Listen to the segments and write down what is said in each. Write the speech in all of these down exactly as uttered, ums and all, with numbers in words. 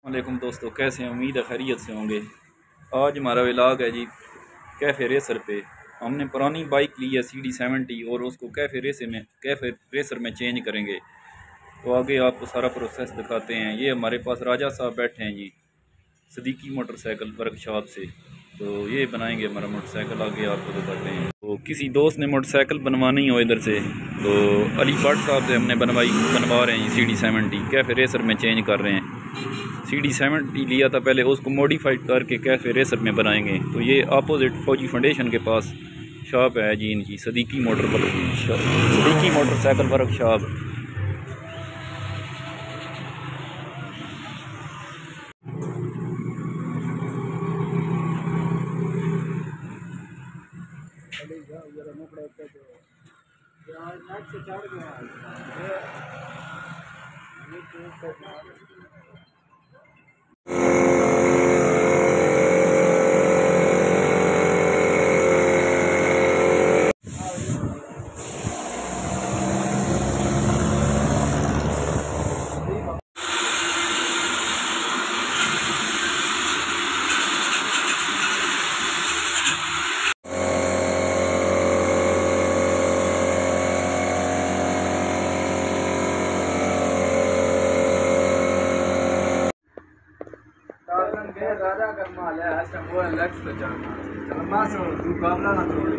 वालेकुम दोस्तों, कैसे हैं? उम्मीद है खैरियत से होंगे। आज हमारा व्लॉग है जी कैफ़े रेसर पे। हमने पुरानी बाइक ली है सी डी सेवेंटी और उसको कैफ़े रेसर में कैफ़े रेसर में चेंज करेंगे। तो आगे आपको सारा प्रोसेस दिखाते हैं। ये हमारे पास राजा साहब बैठे हैं जी सदीकी मोटरसाइकिल वर्कशॉप से। तो ये बनाएंगे हमारा मोटरसाइकिल, आगे आपको बताते हैं। तो किसी दोस्त ने मोटरसाइकिल बनवानी हो इधर से तो अली भट्ट साहब से हमने बनवाई बनवा रहे हैं। C D seventy cafe racer में चेंज कर रहे हैं। सी डी सेवेंटी लिया था पहले, उसको मॉडिफाइड करके कैफ़े रेसर में बनाएंगे। तो ये अपोजिट फौजी फाउंडेशन के पास शॉप है जी इनकी, Siddiqui motor Siddiqui motorcycle workshop. राजा कर्मा है ऐसा वो लक्ष्य तो जाना कर्मा से मुकाबला ना तोड़े।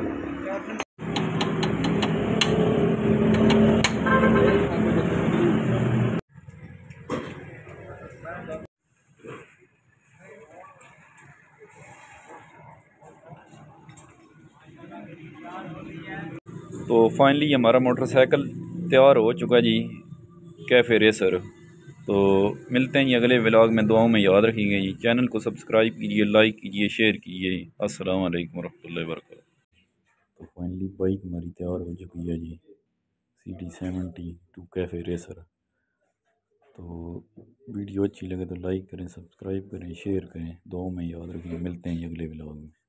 तो फाइनली हमारा मोटरसाइकिल तैयार हो चुका जी कैफ़े रेसर। तो मिलते हैं अगले व्लॉग में। दुआओं में याद रखिएगा जी। चैनल को सब्सक्राइब कीजिए, लाइक कीजिए, शेयर कीजिए। अस्सलाम वालेकुम रहमतुल्लाहि व बरकातहू। तो फाइनली बाइक हमारी तैयार हो चुकी है जी C D seventy two cafe racer. तो वीडियो अच्छी लगे तो लाइक करें, सब्सक्राइब करें, शेयर करें। दुआओं में याद रखें। मिलते हैं अगले व्लॉग में।